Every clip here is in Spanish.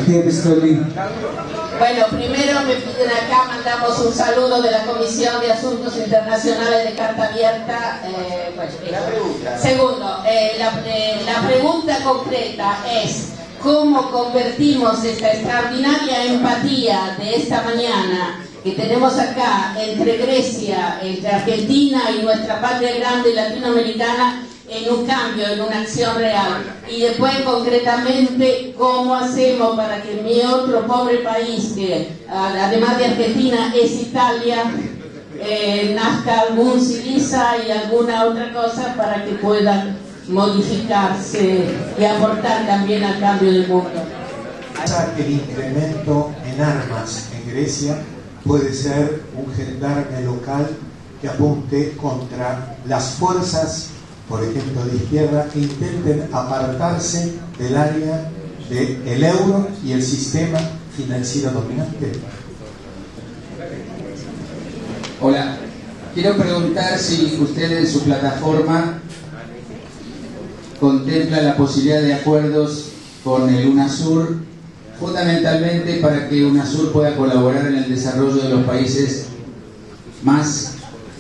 Matías Pistoli. Bueno, primero me piden acá, mandamos un saludo de la Comisión de Asuntos Internacionales de Carta Abierta. Segundo, la pregunta concreta es: ¿cómo convertimos esta extraordinaria empatía de esta mañana que tenemos acá entre Grecia, entre Argentina y nuestra patria grande latinoamericana en un cambio, en una acción real? Y después, concretamente, ¿cómo hacemos para que mi otro pobre país, que además de Argentina es Italia, nazca algún Syriza y alguna otra cosa para que pueda modificarse y aportar también al cambio del mundo? El incremento en armas en Grecia puede ser un gendarme local que apunte contra las fuerzas, por ejemplo, de izquierda, que intenten apartarse del área del euro y el sistema financiero dominante. Hola, quiero preguntar si usted en su plataforma contempla la posibilidad de acuerdos con el UNASUR, fundamentalmente para que UNASUR pueda colaborar en el desarrollo de los países más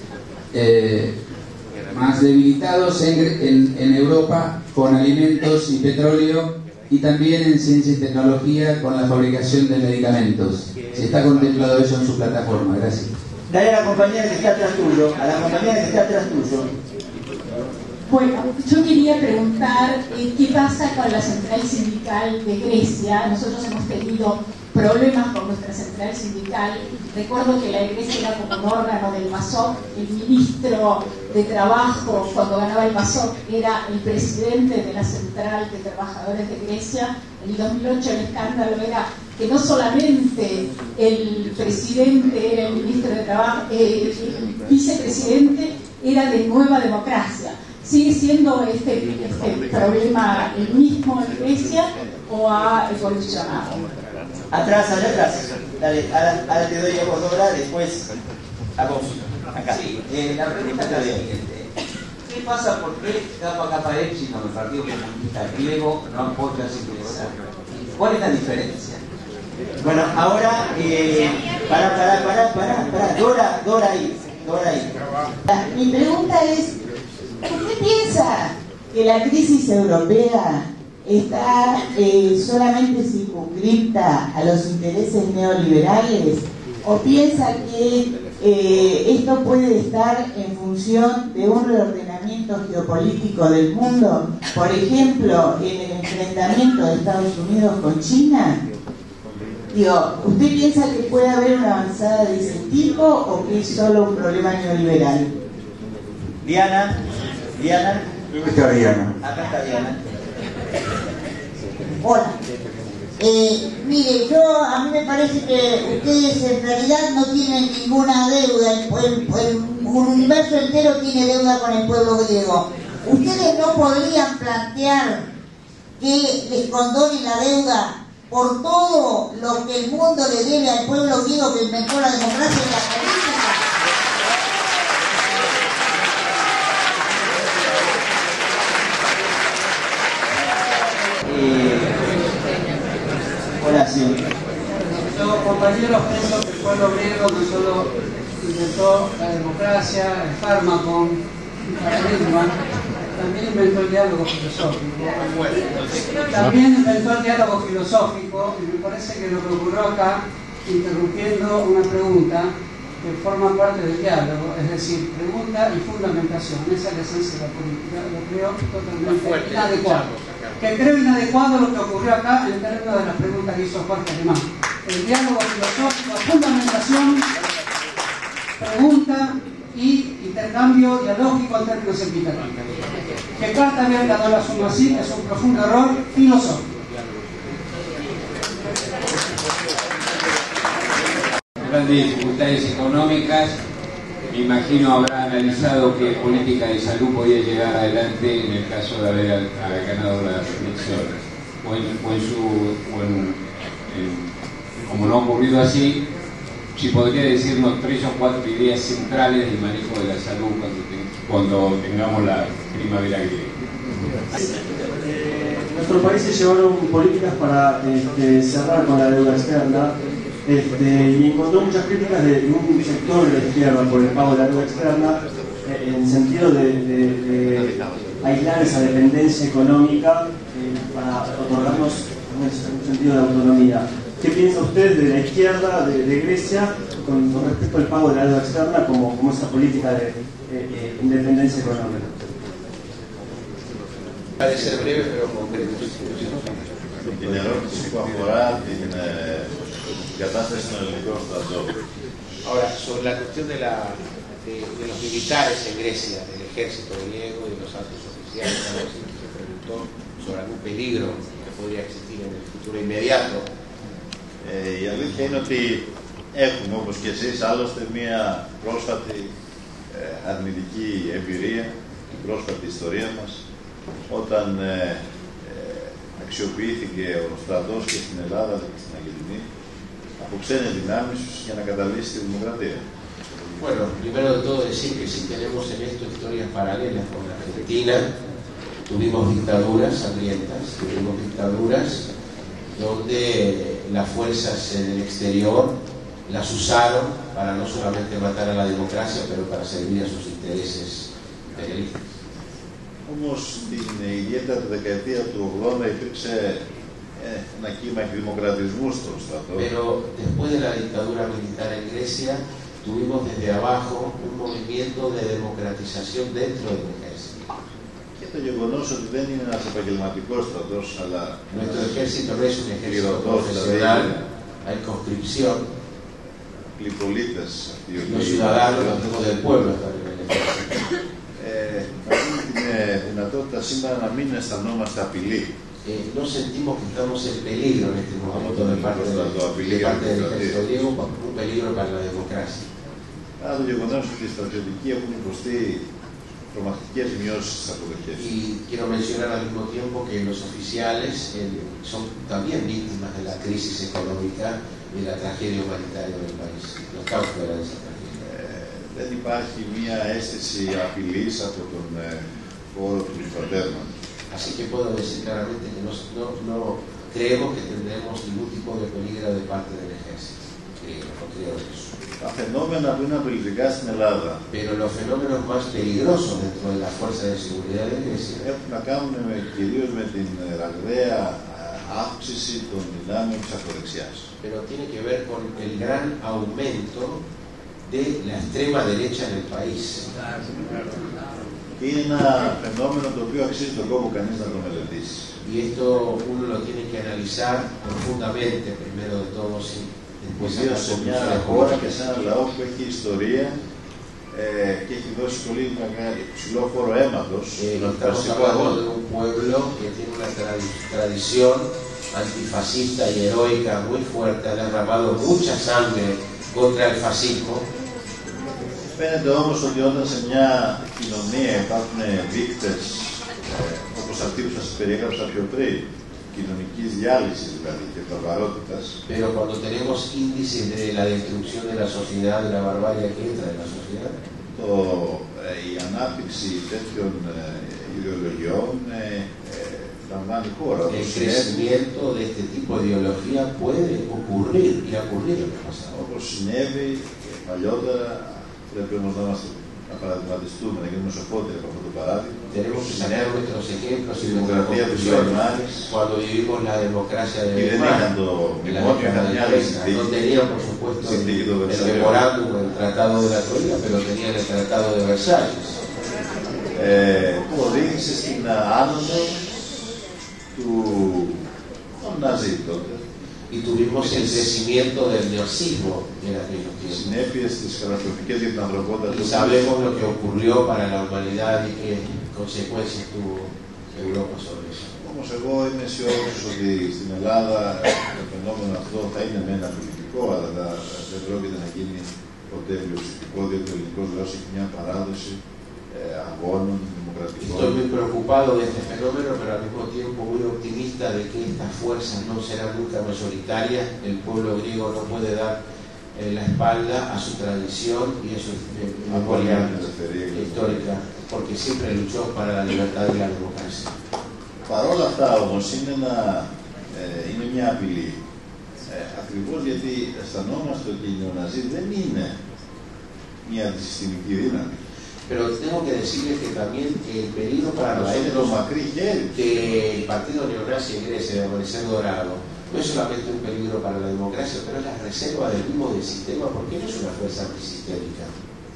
debilitados en Europa, con alimentos y petróleo, y también en ciencia y tecnología con la fabricación de medicamentos. Si está contemplado eso en su plataforma. Gracias. Dale a la compañera que está atrás tuyo, a la compañera que está atrás tuyo. Bueno, yo quería preguntar qué pasa con la central sindical de Grecia. Nosotros hemos tenido problemas con nuestra central sindical. Recuerdo que la de Grecia era como un órgano del MASOK. El ministro de Trabajo, cuando ganaba el MASOK, era el presidente de la central de trabajadores de Grecia. En el 2008 el escándalo era que no solamente el presidente era el ministro de Trabajo, el vicepresidente era de Nueva Democracia. ¿Sigue siendo este problema el mismo en Grecia o ha evolucionado? Atrás, allá atrás. Dale, ahora te doy a vos, Dora, después a vos. Acá. Sí, la pregunta es la siguiente. ¿Qué pasa? ¿Por qué capa capa Epsilon, el Partido Comunista griego, no apoya a Syriza? ¿Cuál es la diferencia? Bueno, ahora, para, Dora ahí. Mi pregunta es, ¿usted piensa que la crisis europea está solamente circunscripta a los intereses neoliberales, o piensa que esto puede estar en función de un reordenamiento geopolítico del mundo, por ejemplo, en el enfrentamiento de Estados Unidos con China? Digo, ¿usted piensa que puede haber una avanzada de ese tipo o que es solo un problema neoliberal? Diana. Está Diana. Acá está Diana. Hola. Mire, a mí me parece que ustedes en realidad no tienen ninguna deuda. El universo entero tiene deuda con el pueblo griego. ¿Ustedes no podrían plantear que les condonen la deuda por todo lo que el mundo le debe al pueblo griego que inventó la democracia y la política? Oración. Los compañeros pienso que el pueblo griego no solo inventó la democracia, el fármaco, el paradigma, también inventó el diálogo filosófico. Y me parece que lo que ocurrió acá, interrumpiendo una pregunta que forma parte del diálogo, es decir, pregunta y fundamentación. Esa es la esencia de la política. Lo creo totalmente inadecuado. Que creo inadecuado lo que ocurrió acá en términos de las preguntas que hizo Jorge Alemán. El diálogo filosófico, fundamentación, pregunta y intercambio dialógico en términos equitativos. Que Carta Abierta no lo asumo así, es un profundo error filosófico. Grandes dificultades económicas, me imagino habrá analizado qué política de salud podía llegar adelante en el caso de haber ganado las elecciones. Como no ha ocurrido así, si podría decirnos 3 o 4 ideas centrales del manejo de la salud cuando tengamos la primavera griega. nuestros países llevaron políticas para cerrar con la deuda externa, y encontró muchas críticas de un sector de la izquierda por el pago de la deuda externa, en el sentido de aislar esa dependencia económica para otorgarnos un sentido de autonomía. ¿Qué piensa usted de la izquierda de Grecia con respecto al pago de la deuda externa como esa política de independencia económica? Parece breve pero concreto. Την ερώτηση που αφορά την κατάσταση των ελληνικών στρατών. Ahora, sobre la cuestión de los militares en Grecia, del ejército griego y de los altos oficiales, se preguntó sobre algún peligro que podría existir en el futuro inmediato. Η αλήθεια είναι ότι έχουμε, όπως και εσείς, άλλωστε μια πρόσφατη αρνητική εμπειρία, την πρόσφατη ιστορία μας, όταν αξιοποιήθηκε ο στρατός και στην Ελλάδα αλλά και στην Αργεντινή από ξένες δυνάμεις για να καταλύσει τη δημοκρατία. Bueno, primero de todo decir que si tenemos en esto historias paralelas con la Argentina, tuvimos dictaduras sangrientas, tuvimos dictaduras donde las fuerzas en el exterior las usaron para no solamente matar a la democracia, pero para servir a sus intereses imperialistas. Όμως την ιδιαίτερα τη δεκαετία του 80 υπήρξε ένα κύμα εκδημοκρατισμού στο στρατό. Pero después de la dictadura militar en Grecia, tuvimos desde abajo un movimiento de democratización dentro del ejército. Και το γεγονός ότι δεν είναι ένας επαγγελματικός στρατός, αλλά nuestro ejército no es un ejército profesional, hay conscripción. Πολίτες, los ciudadanos, los hijos del pueblo están en el ejército. Έχουμε την δυνατότητα σήμερα να μην αισθανόμαστε απειλή. No sentimos que estamos en peligro en este momento de parte del ejército griego, un peligro para la democracia. Άρα το γεγονός ότι οι στρατιωτικοί έχουν υποστεί τρομακτικές μειώσεις στις αποδοχές. Y quiero mencionar al mismo tiempo que los oficiales son también víctimas de la crisis económica y de la tragedia humanitaria del país, los causes de esa tragedia. Δεν υπάρχει μία αίσθηση απειλής από τον χώρο του στρατεύματος. Así que puedo decir claramente que no creemos que tendremos ningún tipo de peligro de parte del ejército. No creo eso. Τα φαινόμενα που είναι απειλητικά στην Ελλάδα Pero los fenómenos más peligrosos dentro de la fuerza de seguridad de Grecia έχουν να κάνουν κυρίως με την ραγδαία αύξηση των δυνάμεων της ακροδεξιάς. Pero tiene que ver con el gran aumento de la extrema derecha en el país. Είναι ένα φαινόμενο το οποίο αξίζει τον κόπο κανείς να το μελετήσει. Y esto uno lo tiene que analizar profundamente, primero de todo, y después Ιδίως σε μια χώρα και σε ένα λαό που έχει ιστορία και έχει δώσει πολύ ψηλό φόρο αίματος. Estamos hablando de un pueblo que tiene una tradición antifascista y heroica muy fuerte, ha derramado mucha sangre contra el fascismo. Φαίνεται όμως ότι όταν σε μια κοινωνία υπάρχουν δείκτες όπως αυτοί που σας περιέγραψα πιο πριν, κοινωνικής διάλυσης δηλαδή και βαρβαρότητας. Pero cuando tenemos índices de la destrucción de la sociedad, de la barbarie que entra en la sociedad, η ανάπτυξη τέτοιων ιδεολογιών λαμβάνει χώρα. El crecimiento de este tipo de ideología puede ocurrir y ha ocurrido en el pasado. Όπως συνέβη παλιότερα, πρέπει όμως να παραδειγματιστούμε, να γίνουμε σοφότεροι από αυτό το παράδειγμα. Tenemos que sacar nuestros ejemplos y nuestras conclusiones cuando vivimos la democracia de Weimar, no tenían por supuesto el memorándum, el tratado de la Troika, pero tenían el tratado de Versalles. Που οδήγησε στην άνοδο του Ναζί τότε. Y tuvimos el crecimiento del nazismo en aquellos tiempos. Y sabemos lo que ocurrió para la humanidad y qué consecuencias tuvo Europa sobre eso. Όμως εγώ είμαι αισιόδοξος ότι στην Ελλάδα το φαινόμενο αυτό θα είναι μένα πολιτικό, αλλά δεν πρόκειται να γίνει ποτέ πλειοψηφικό, διότι ο ελληνικός λαός έχει μια παράδοση αγώνων δημοκρατικών. Estoy muy preocupado de este fenómeno, pero al mismo tiempo muy optimista de que estas fuerzas no serán nunca mayoritarias. El pueblo griego no puede dar la espalda a su tradición y a su memoria histórica, porque siempre luchó para la libertad y la democracia. Παρ' όλα αυτά όμως είναι μια απειλή. Ακριβώς γιατί αισθανόμαστε ότι οι νεοναζί δεν είναι μια αντισυστημική δύναμη. Pero tengo que decirles que también el peligro para nosotros que el partido neonazi en Grecia de Amanecer Dorado no es solamente un peligro para la democracia, pero es la reserva del mismo del sistema, porque no es una fuerza antisistémica.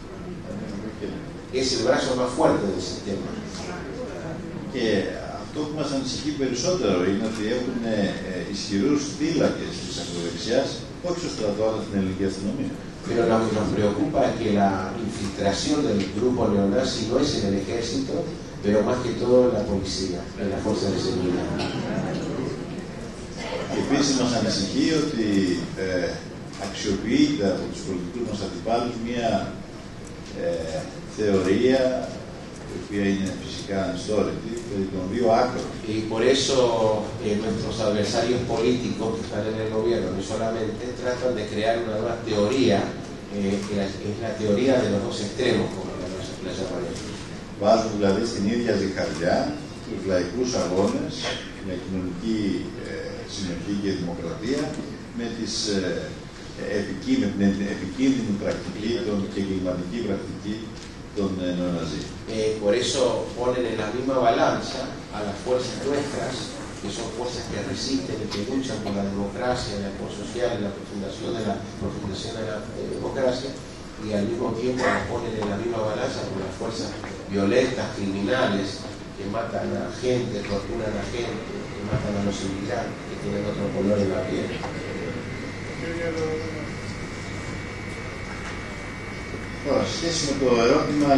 Es el brazo más fuerte del sistema. Και αυτό που μας ανησυχεί περισσότερο είναι ότι έχουν ισχυρούς θύλακες της ακροδεξιάς, όχι στο στρατό, αλλά στην ελληνική αστυνομία. Pero lo que nos preocupa es que la infiltración del grupo neonazi no es en el ejército, pero más que todo en la policía, en la fuerza de seguridad. Επίσης μας ανησυχεί ότι αξιοποιείται από τους πολιτικούς μας αντιπάλους μια θεωρία η οποία είναι φυσικά ανιστόρητη περί των δύο άκρων. Y por eso nuestros adversarios políticos que están en el gobierno no solamente tratan de crear una nueva teoría, que es la teoría de los dos extremos, como la llaman ellos. Βάζουν δηλαδή στην ίδια ζυγαριά τους λαϊκούς αγώνες για κοινωνική συνοχή και δημοκρατία με την επικίνδυνη πρακτική και εγκληματική πρακτική των νεοναζί. Por eso ponen en la misma balanza a las fuerzas nuestras, que son fuerzas que resisten y que luchan por la democracia, el apoyo social, la profundación de la democracia, y al mismo tiempo las ponen en la misma balanza con las fuerzas violentas, criminales, que matan a gente, torturan a gente, que matan a los inmigrantes, que tienen otro color en la piel. Τώρα, σε σχέση με το ερώτημα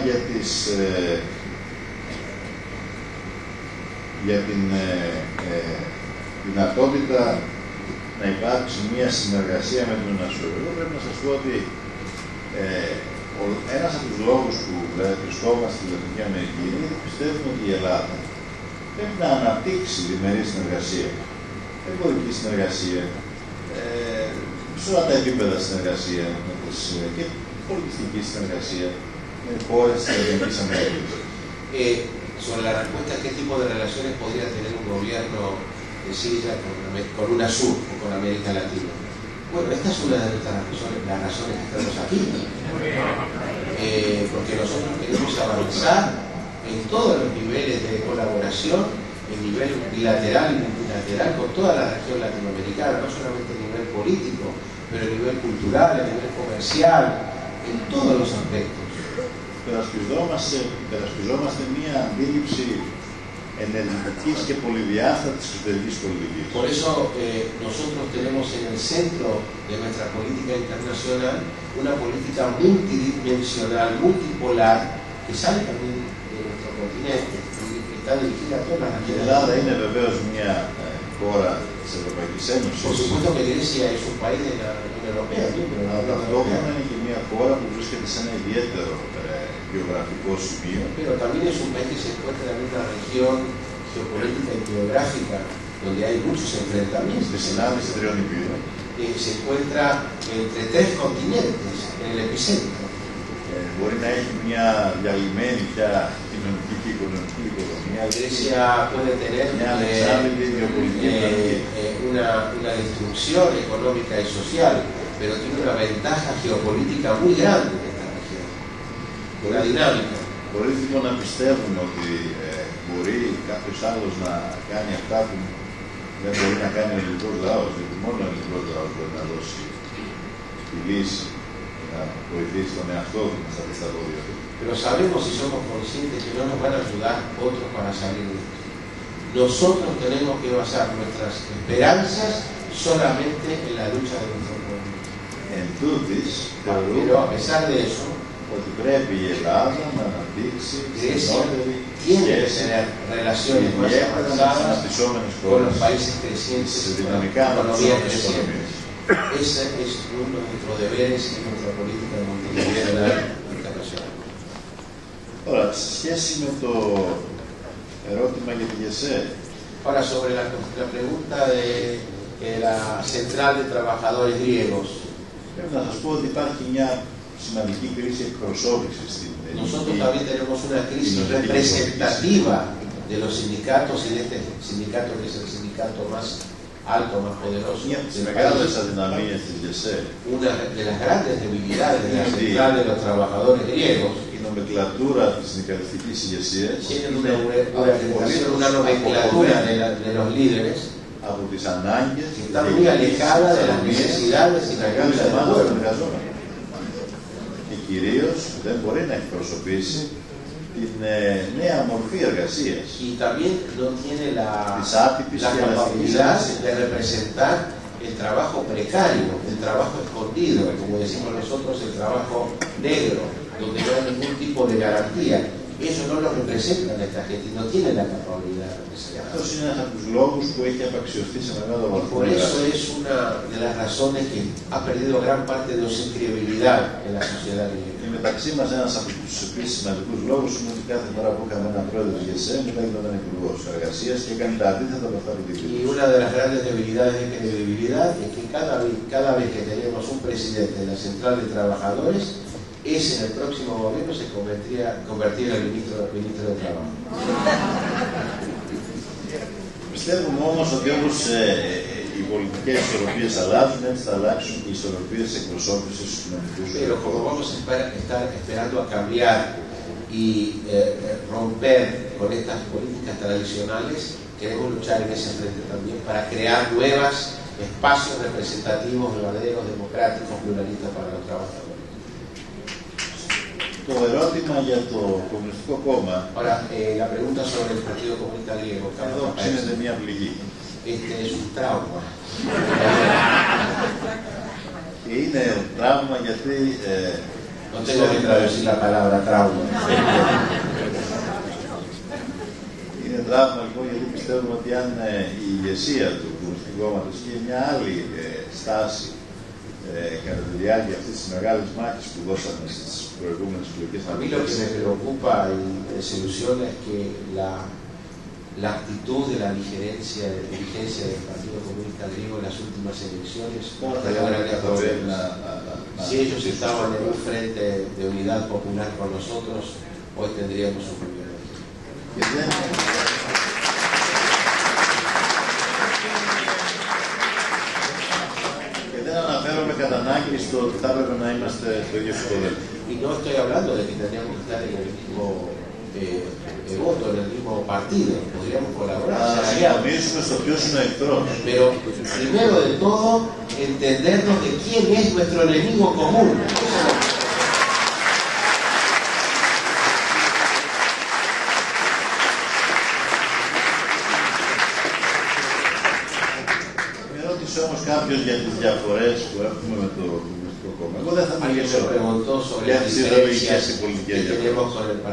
για την δυνατότητα να υπάρξει μια συνεργασία με τον ΑΣΟ, εγώ πρέπει να σας πω ότι ένας από τους λόγους που βρισκόμαστε στη Λατινική Αμερική είναι ότι πιστεύουμε ότι η Ελλάδα πρέπει να αναπτύξει διμερή συνεργασία, εμπορική συνεργασία, σε όλα τα επίπεδα συνεργασία και πολιτιστική συνεργασία με χώρες της Λατινικής Αμερικής. Sobre la respuesta a qué tipo de relaciones podría tener un gobierno de Siria con UNASUR o con América Latina. Bueno, esta es una de nuestras razones, las razones que estamos aquí. Porque nosotros queremos avanzar en todos los niveles de colaboración, en nivel bilateral y multilateral con toda la región latinoamericana, no solamente a nivel político, pero a nivel cultural, a nivel comercial, en todos los aspectos. Περασπιζόμαστε μία αντίληψη ενεργητικής και πολυδιάστατης εξωτερικής πολιτικής. Por eso nosotros tenemos en el centro de nuestra política internacional una política multidimensional, multipolar, que sale también de nuestro continente y que está dirigida a todas las regiones. Η Ελλάδα είναι βεβαίως μια χώρα της Ευρωπαϊκής Ένωσης. Por supuesto que Grecia es un país de la Unión Europea, αλλά ταυτόχρονα είναι και μια χώρα που βρίσκεται σε ένα ιδιαίτερο geográfico σημείο. Pero también es un país que se encuentra en una región geopolítica y geográfica donde hay muchos enfrentamientos. Se encuentra entre tres continentes, en el epicentro. Μπορεί να έχει μια διαλυμένη πια κοινωνική και οικονομική οικονομία. La Grecia puede tener una destrucción económica y social, pero tiene una ventaja geopolítica muy grande. Una dinámica. Μπορεί λοιπόν να πιστεύουμε ότι μπορεί κάποιος άλλος να κάνει αυτά που δεν μπορεί να κάνει ο ελληνικός λαός, γιατί μόνο ο ελληνικός λαός μπορεί να δώσει τη λύση, να βοηθήσει τον εαυτό του να σταθεί στα πόδια του. Pero sabemos y somos conscientes que no nos van a ayudar otros para salir de esto. Nosotros tenemos que basar nuestras esperanzas solamente en la lucha de nuestro pueblo. Pero a pesar de eso, ότι πρέπει η Ελλάδα να αναπτύξει στενότερη σχέση relaciones más avanzadas con los países crecientes, con la economía creciente. Ese es uno de nuestros deberes en nuestra política multilateral internacional. Ahora, σε σχέση με το ερώτημα για τη ΓΕΣΕ. Ahora, sobre la pregunta de la central de trabajadores griegos. Πρέπει να σας πω ότι υπάρχει μια σημαντική κρίση εκπροσώπησης στην Nosotros también tenemos una crisis representativa de los sindicatos y de este sindicato que es el sindicato más alto, más poderoso del país. Una de las grandes debilidades de la central de los trabajadores griegos. Tienen una nomenclatura de los líderes que está muy alejada de las necesidades y la causa del pueblo. Και κυρίως δεν μπορεί να εκπροσωπήσει την νέα μορφή εργασίας. Y también no tiene la capacidad de representar el trabajo precario, el trabajo escondido, como decimos nosotros, el trabajo negro, donde no hay ningún tipo de garantía. Eso no lo representan esta gente, no tiene la capacidad de representar. Αυτός είναι ένας από τους λόγους που έχει απαξιωθεί σε μεγάλο βαθμό. Por eso es una de las razones que ha perdido gran parte de su credibilidad en la sociedad griega. Και μεταξύ μας ένας από τους επίσης σημαντικούς λόγους είναι ότι κάθε φορά που είχαμε έναν πρόεδρο της ΓΕΣΕ, μετά ήταν υπουργός εργασίας και έκανε τα αντίθετα από αυτά που δείχνει. Y una de las grandes debilidades de credibilidad es que cada vez que tenemos un presidente de la central de trabajadores, ese en el próximo gobierno se convertía en el ministro de Trabajo. Πιστεύουμε όμως ότι όπως οι πολιτικές ισορροπίες αλλάζουν, έτσι θα αλλάξουν οι ισορροπίες εκπροσώπησης στους κοινωνικούς. Pero como vamos a estar esperando a cambiar y romper con estas políticas tradicionales, queremos luchar en ese frente también para crear nuevos espacios representativos, verdaderos, democráticos, pluralistas para los trabajadores. Το ερώτημα για το Κομμουνιστικό Κόμμα. Ahora, la pregunta sobre el Partido Comunista Griego. Εδώ ψήνεται μια πληγή. Este es un trauma. Και είναι τραύμα γιατί... No tengo que traducir la palabra trauma. Είναι τραύμα λοιπόν γιατί πιστεύουμε ότι αν η ηγεσία του Κομμουνιστικού Κόμματος και μια άλλη στάση κατά τη διάρκεια αυτής της μεγάλης μάχης που δώσαμε στις προηγούμενες εκλογικές A mí lo que me preocupa y me desilusiona es que la actitud de la dirigencia del Partido Comunista Griego en las últimas elecciones si ellos estaban en un frente de unidad popular con nosotros, hoy tendríamos un gobierno. Και δεν αναφέρομαι κατά ανάγκη στο ότι θα έπρεπε να είμαστε στο ίδιο επίπεδο. Y no estoy hablando de que tendríamos que estar en el mismo voto, en el mismo partido, podríamos colaborar. Pero primero de todo, entendernos de quién es nuestro enemigo común. Όμως κάποιος για τις διαφορές που έχουμε με το Κομμουνιστικό Κόμμα. Εγώ δεν θα μιλήσω για τις ιδεολογικές και πολιτικές διαφορές.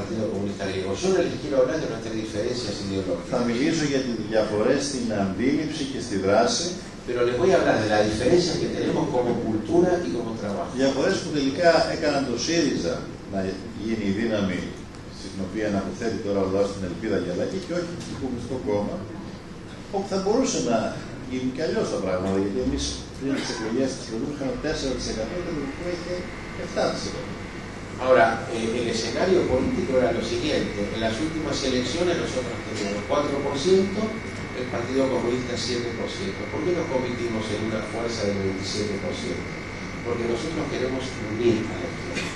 Θα μιλήσω για τις διαφορές στην αντίληψη και στη δράση. Pero les voy a hablar de la diferencia que tenemos como cultura y como trabajo. Διαφορές που τελικά έκαναν το ΣΥΡΙΖΑ να γίνει η δύναμη στην οποία να αποθέτει τώρα ο λαός την ελπίδα για αλλαγή και όχι το Κομμουνιστικό Κόμμα, όπου θα μπορούσε να γίνει και αλλιώς τα πράγματα, γιατί εμείς πριν τις εκλογές της προηγούμενης είχαμε 4% και το ελληνικό είχε 7%. Ahora, el escenario político era lo siguiente. En las últimas elecciones nosotros teníamos 4%, el Partido Comunista 7%. ¿Por qué nos convertimos en una fuerza del 27%? Porque nosotros queremos unir a la izquierda.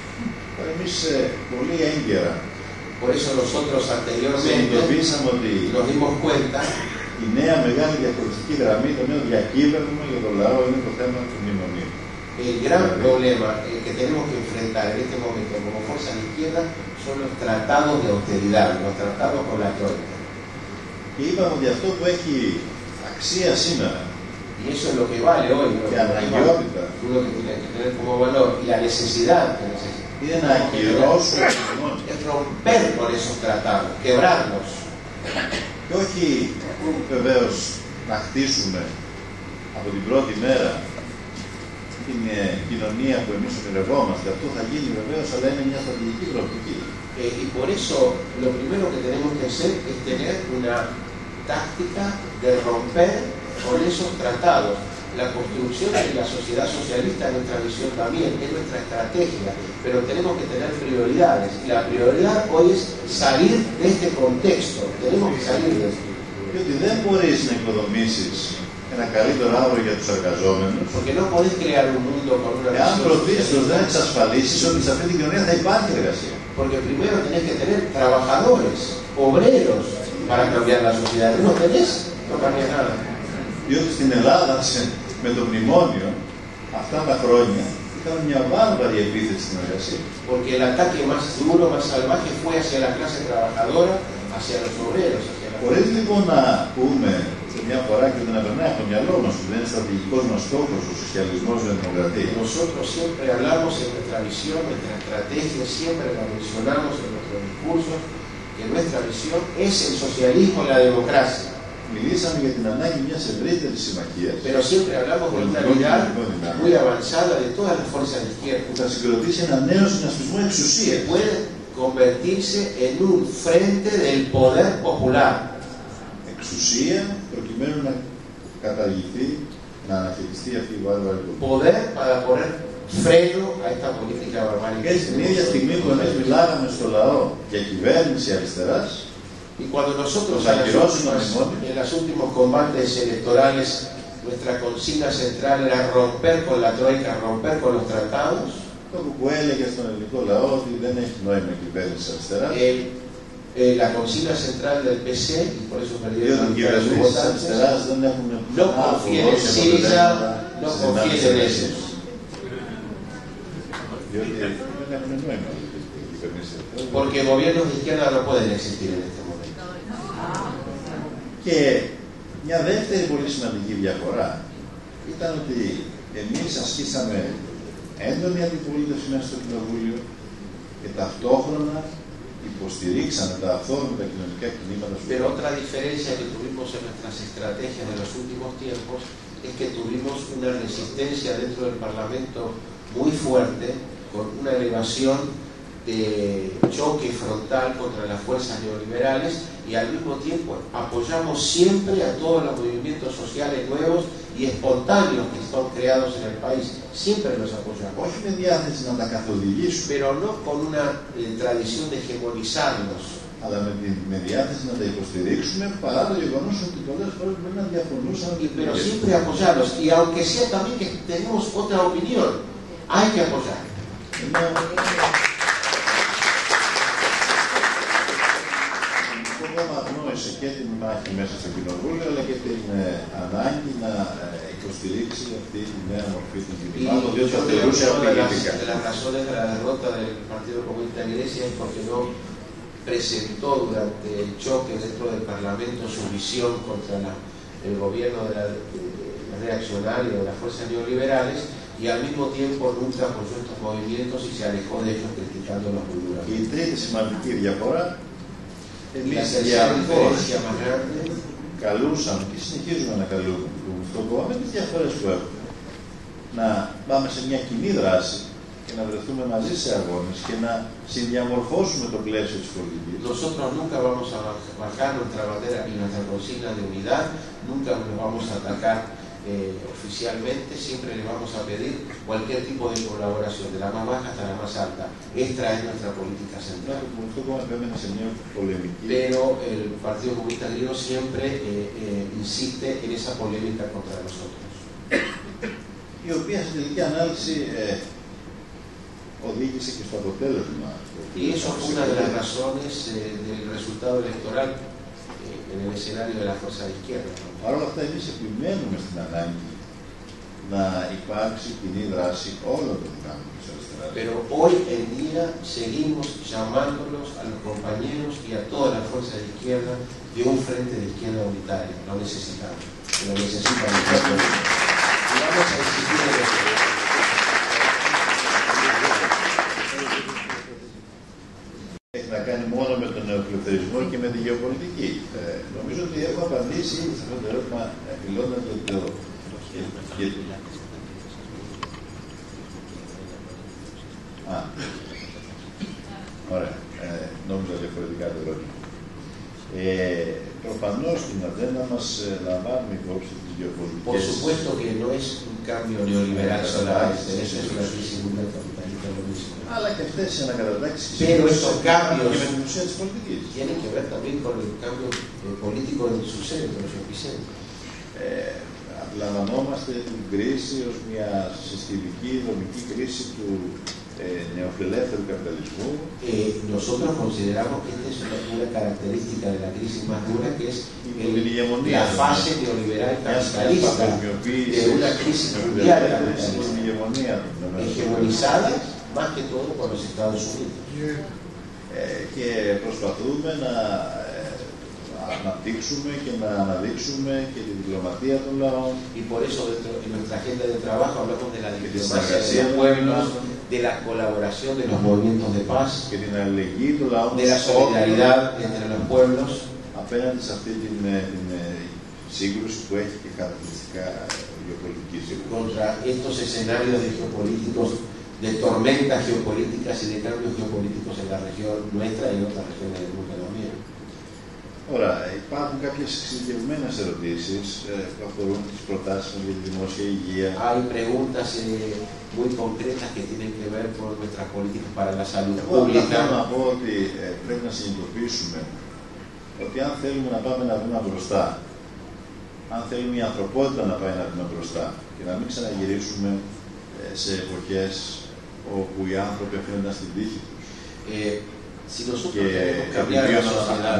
Por eso nosotros anteriormente nos dimos cuenta η νέα μεγάλη διαχωριστική γραμμή, το νέο διακύβευμα για τον λαό είναι το θέμα του μνημονίου. El gran problema que tenemos que enfrentar en este momento como fuerza de izquierda son los tratados de austeridad, los tratados con la Troika. Και είπαμε ότι αυτό που έχει αξία σήμερα y eso es lo que vale hoy, και αναγκαιότητα lo que tiene que tener como valor y la necesidad que necesitamos είναι να ακυρώσουμε es romper con esos tratados, quebrarlos. Και όχι βεβαίως να χτίσουμε από την πρώτη μέρα την κοινωνία που εμείς ονειρευόμαστε. Αυτό θα γίνει βεβαίως, αλλά είναι μια στρατηγική προοπτική. Y por eso lo primero que tenemos que hacer es tener una táctica de romper con esos tratados, La construcción de la sociedad socialista es nuestra visión también, es nuestra estrategia, pero tenemos que tener prioridades. Y la prioridad hoy es salir de este contexto, tenemos que salir de esto. Διότι δεν μπορείς να οικοδομήσεις ένα καλύτερο αύριο για τους εργαζόμενους. Porque no podés crear un mundo con una Εάν πρωτίστως δεν εξασφαλίσεις ότι σε αυτή την κοινωνία θα υπάρχει εργασία. Porque primero tenés que tener trabajadores, obreros, para cambiar la sociedad. No tenés, no cambia nada. Διότι στην Ελλάδα, με το μνημόνιο, αυτά τα χρόνια, είχαμε μια βάρβαρη επίθεση στην εργασία. Porque el ataque más duro, más salvaje fue hacia la clase trabajadora, hacia los obreros. Μπορείς λοιπόν να πούμε σε μια φορά και δεν περνάει από το μυαλό μας ότι δεν είναι στρατηγικός μας στόχος ο σοσιαλισμός με την δημοκρατία. Nosotros siempre hablamos en nuestra visión, nuestra estrategia, siempre la mencionamos en nuestro discurso, que nuestra visión es el socialismo y la democracia. Μιλήσαμε για την ανάγκη μιας ευρύτερης συμμαχίας. Pero siempre hablamos de una unidad muy avanzada de todas las fuerzas de izquierda. Που θα συγκροτήσει ένα νέο συνασπισμό εξουσίας. Puede convertirse en un frente del poder popular. Εξουσία προκειμένου να καταργηθεί, να αναχαιριστεί αυτή η βάρβαρη πολιτική. Poder para poner freno a esta política barbárica. Και στην ίδια στιγμή που εμείς μιλάγαμε στο λαό για κυβέρνηση αριστεράς, y cuando nosotros en los últimos combates electorales nuestra consigna central era romper con la troika, romper con los tratados. Το που έλεγε στον ελληνικό λαό ότι δεν έχει νόημα η κυβέρνηση αριστεράς. La consigna central del PC, y por eso perdieron los votantes, no confíen en Syriza, no confíen en ellos. Porque gobiernos de izquierda no pueden existir en este momento. Και μια δεύτερη πολύ σημαντική διαφορά ήταν ότι εμείς ασκήσαμε έντονη αντιπολίτευση μέσα στο Κοινοβούλιο και ταυτόχρονα υποστηρίξαμε τα αυθόρμητα κοινωνικά κινήματα. Pero otra diferencia que tuvimos en nuestras estrategias de los últimos tiempos es que tuvimos una resistencia dentro del Parlamento muy fuerte, con una elevación de choque frontal contra las fuerzas neoliberales, y al mismo tiempo apoyamos siempre a todos los movimientos sociales nuevos y espontáneos que están creados en el país. Siempre los apoyamos. Pero no con una tradición de hegemonizarlos. Αλλά με διάθεση να τα υποστηρίξουμε παρά το γεγονός ότι πολλές φορές μπορεί να διαφωνούσαμε. Pero siempre apoyarlos, y aunque sea también que tenemos otra opinión, hay que apoyar. Αγνώρισε και την μάχη μέσα στο Κοινοβούλιο, αλλά και την ανάγκη να υποστηρίξει αυτή τη νέα μορφή των κινημάτων, διότι θα θεωρούσε απειλητικά. Las razones de la derrota del Partido Comunista de Grecia es porque no presentó durante el choque dentro del Parlamento su visión contra el gobierno de la reaccionario de las fuerzas neoliberales, y al mismo tiempo nunca apoyó estos movimientos y se alejó de ellos criticándolos muy duramente. Η τρίτη σημαντική διαφορά, εμείς καλούσαμε και συνεχίζουμε να καλούμε το κόμμα με τις διαφορές που έχουμε να πάμε σε μια κοινή δράση και να βρεθούμε μαζί σε αγώνες και να συνδιαμορφώσουμε το πλαίσιο της πολιτικής. Nosotros nunca vamos a bajar nuestra bandera y nuestra consigna de unidad, nunca nos vamos a atacar oficialmente, siempre le vamos a pedir cualquier tipo de colaboración, de la más baja hasta la más alta. Esta es nuestra política central. Pero el Partido Comunista Griego siempre insiste en esa polémica contra nosotros. Η οποία στην τελική ανάλυση οδήγησε και στο αποτέλεσμα. Y eso fue una de las razones del resultado electoral en el escenario de la fuerza de izquierda. Παρ' όλα αυτά, εμείς επιμένουμε στην ανάγκη να υπάρξει κοινή δράση όλων των δυνάμεων της αριστεράς. Pero hoy en día seguimos llamándolos a los compañeros y a toda la fuerza de izquierda de un frente de izquierda unitario. Lo necesitamos. Lo necesitan. Y vamos a exigir el respeto. Έχει να κάνει μόνο με τον νεοφιλελευθερισμό και με τη γεωπολιτική. Νομίζω ότι έχω απαντήσει σε αυτό το ερώτημα μιλώντας για το. Ωραία. Νόμιζα διαφορετικά το ερώτημα. Προφανώς προφανώς στην ατζέντα μας λαμβάνουμε υπόψη τις γεωπολιτικές. Por supuesto que no es un cambio neoliberal solamente, eso es una crisis mundial capitalista lo mismo. Αλλά και αυτές οι ανακατατάξεις Pero esos cambios και με την ουσία της πολιτικής. Tienen que ver también con el cambio político en su centro, en su epicentro. Αντιλαμβανόμαστε την κρίση ως μια συστημική, δομική κρίση του neofilelεύθερου capitalismo. Nosotros consideramos que esta es una característica de la crisis más dura, que es la fase neoliberal capitalista de una crisis mundial hegemonizada más que todo por los Estados Unidos. Και προσπαθούμε να αναπτύξουμε και να αναδείξουμε και τη διπλωματία των λαών. Y por eso en nuestra agenda de trabajo hablamos de la diplomacia de los pueblos, de la colaboración de los movimientos de paz, de la solidaridad entre los pueblos. Απέναντι σε αυτή την σύγκρουση που έχει και χαρακτηριστικά γεωπολιτική σύγκρουση. Contra estos escenarios de geopolíticos, de tormentas geopolíticas y de cambios geopolíticos en la región nuestra y en otras regiones del mundo también. Ωραία, υπάρχουν κάποιες συγκεκριμένες ερωτήσεις που αφορούν τις προτάσεις μας για τη δημόσια υγεία. Hay preguntas muy concretas que tienen que ver con nuestras políticas para la salud pública. Θέλω να πω ότι πρέπει να συνειδητοποιήσουμε ότι αν θέλουμε να πάμε ένα βήμα μπροστά, αν θέλουμε η ανθρωπότητα να πάει ένα βήμα μπροστά και να μην ξαναγυρίσουμε σε εποχές όπου οι άνθρωποι αφήνονταν στην τύχη τους. Si nosotros queremos cambiar la sociedad,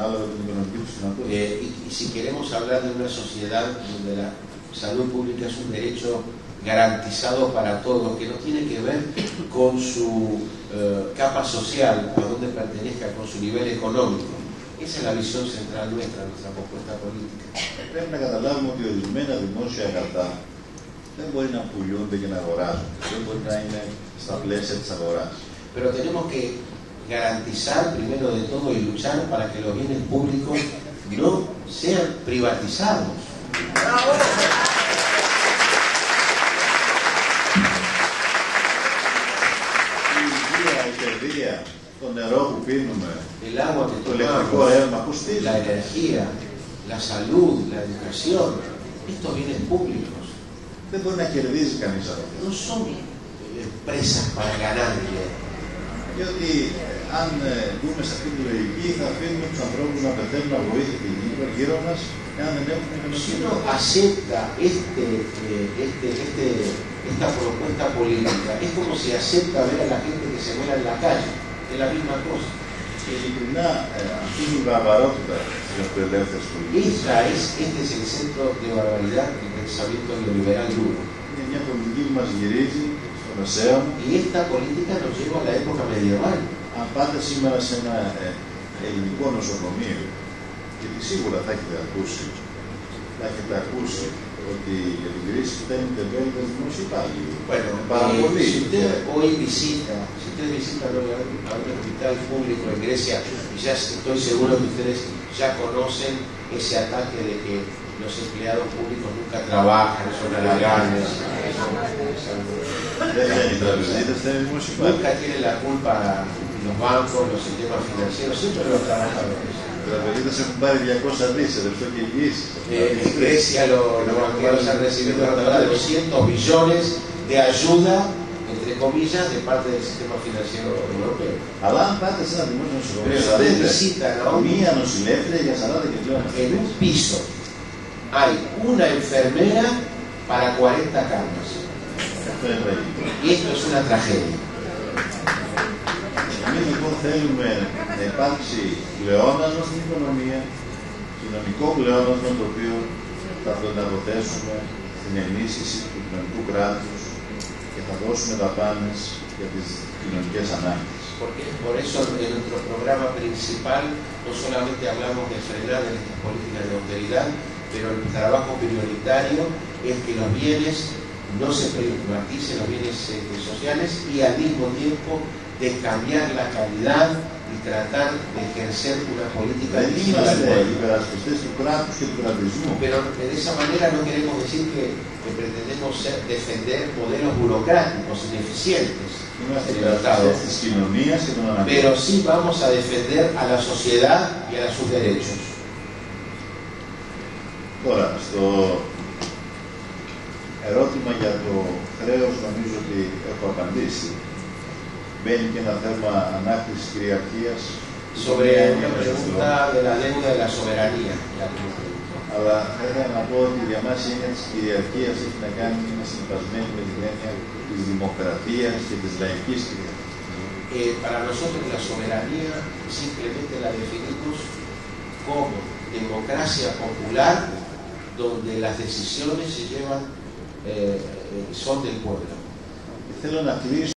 y si queremos hablar de una sociedad donde la salud pública es un derecho garantizado para todos, que no tiene que ver con su capa social, a donde pertenezca, con su nivel económico. Esa es la visión central nuestra propuesta política. Πρέπει να καταλάβουμε ότι ορισμένα δημόσια αγαθά δεν μπορεί να πουλούνται και να αγοράζονται. Δεν μπορεί να είναι στα πλαίσια της αγοράς. Pero tenemos que garantizar primero de todo y luchar para que los bienes públicos no sean privatizados. ¡Bravo! El agua que tomamos, la energía, la salud, la educación, estos bienes públicos no son empresas para ganar dinero. Διότι αν μπούμε σε αυτή τη λογική θα αφήνουμε τους ανθρώπους να πεθαίνουν αβοήθητοι γύρω μας εάν δεν έχουμε οικονομία. Si uno acepta esta propuesta política, es como si acepta ver a la gente que se muera en la calle, es la misma cosa. Και ειλικρινά αυτή είναι η βαρβαρότητα της προελεύθερης πολιτικής. Este es el centro de barbaridad del pensamiento neoliberal duro. Είναι μια πολιτική που μας γυρίζει στο μεσαίο. Y esta política nos lleva a la época medieval. Αν πάτε σήμερα σε ένα ελληνικό νοσοκομείο, γιατί σίγουρα θα έχετε ακούσει ότι για την κρίση φταίνει τεμπέλη των δημόσιων υπάλληλων. Si usted hoy visita a un hospital público en Grecia, y ya estoy seguro que ustedes ya conocen ese ataque de que los empleados públicos nunca trabajan, son halaganes. Nunca tienen la culpa los bancos, los sistemas financieros, siempre los trabajadores. En Grecia los banqueros han recibido hasta 200 billones de ayuda, entre comillas, de parte del sistema financiero europeo. Pero ustedes visitan en un piso hay una enfermera para 40 camas. Y esto es una tragedia. Εμείς λοιπόν θέλουμε να υπάρξει πλεόνασμα στην οικονομία, κοινωνικό πλεόνασμα το οποίο θα το αποθέσουμε στην ενίσχυση του κοινωνικού κράτους και θα δώσουμε δαπάνες για τις κοινωνικές ανάγκες. Porque por eso en nuestro programa principal no solamente hablamos de frenar en estas políticas de austeridad, pero el trabajo prioritario es que los bienes no se privaticen, los bienes sociales, y al mismo tiempo de cambiar la calidad y tratar de ejercer una política digital. Pero de esa manera no queremos decir que pretendemos defender modelos burocráticos ineficientes en el Estado, pero sí vamos a defender a la sociedad y a sus derechos. Τώρα, στο ερώτημα για το χρέος νομίζω ότι έχω απαντήσει. Μπαίνει και ένα θέμα ανάκτησης κυριαρχίας. Sobre una pregunta de la deuda de la soberanía. Αλλά θα ήθελα να πω ότι για μας η έννοια της κυριαρχίας έχει να κάνει με συνδυασμένη με την έννοια της δημοκρατίας και της λαϊκής κυριαρχίας. Para nosotros la soberanía simplemente la definimos como democracia popular donde las decisiones se llevan, son del pueblo. Θέλω να κλείσω